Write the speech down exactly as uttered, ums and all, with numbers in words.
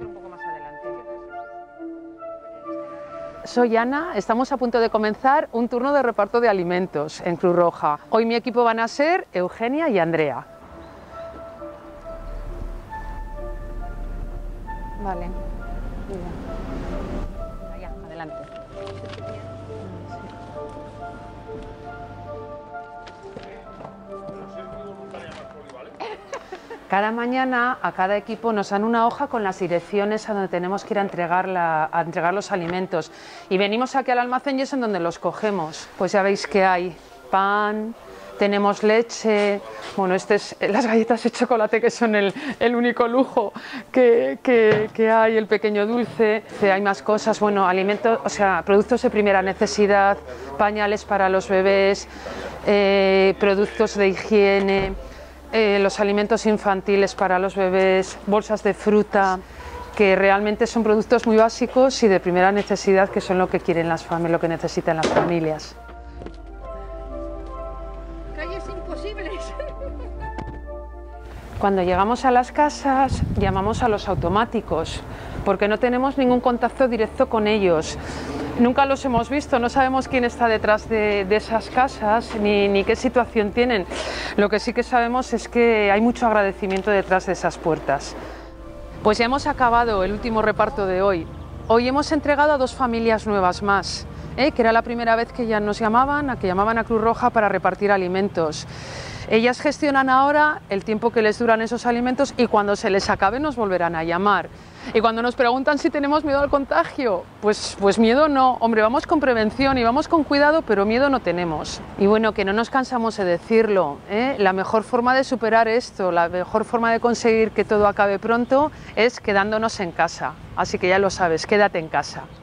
ser un poco más adelante. Soy Ana, estamos a punto de comenzar un turno de reparto de alimentos en Cruz Roja. Hoy mi equipo van a ser Eugenia y Andrea. Vale. Allá, adelante. Cada mañana a cada equipo nos dan una hoja con las direcciones a donde tenemos que ir a entregar, la, a entregar los alimentos. Y venimos aquí al almacén y es en donde los cogemos. Pues ya veis que hay pan, tenemos leche, bueno, este es las galletas de chocolate que son el, el único lujo que, que, que hay, el pequeño dulce, hay más cosas, bueno, alimentos, o sea, productos de primera necesidad, pañales para los bebés, eh, productos de higiene, eh, los alimentos infantiles para los bebés, bolsas de fruta, que realmente son productos muy básicos y de primera necesidad, que son lo que quieren las familias, lo que necesitan las familias. Cuando llegamos a las casas llamamos a los automáticos porque no tenemos ningún contacto directo con ellos. Nunca los hemos visto, no sabemos quién está detrás de, de esas casas ni, ni qué situación tienen. Lo que sí que sabemos es que hay mucho agradecimiento detrás de esas puertas. Pues ya hemos acabado el último reparto de hoy. Hoy hemos entregado a dos familias nuevas más, ¿eh? que era la primera vez que ya nos llamaban, a que llamaban a Cruz Roja para repartir alimentos. Ellas gestionan ahora el tiempo que les duran esos alimentos y cuando se les acabe nos volverán a llamar. Y cuando nos preguntan si tenemos miedo al contagio, pues, pues miedo no. Hombre, vamos con prevención y vamos con cuidado, pero miedo no tenemos. Y bueno, que no nos cansamos de decirlo, ¿eh? La mejor forma de superar esto, la mejor forma de conseguir que todo acabe pronto es quedándonos en casa. Así que ya lo sabes, quédate en casa.